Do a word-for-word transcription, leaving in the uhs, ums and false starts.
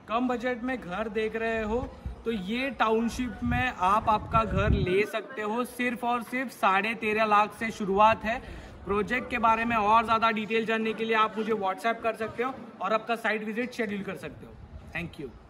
कम budget में घर देख रहे हो तो ये टाउनशिप में आप आपका घर ले सकते हो। सिर्फ और सिर्फ साढ़े तेरह लाख से शुरुआत है। प्रोजेक्ट के बारे में और ज़्यादा डिटेल जानने के लिए आप मुझे व्हाट्सएप कर सकते हो और आपका साइट विजिट शेड्यूल कर सकते हो। Thank you.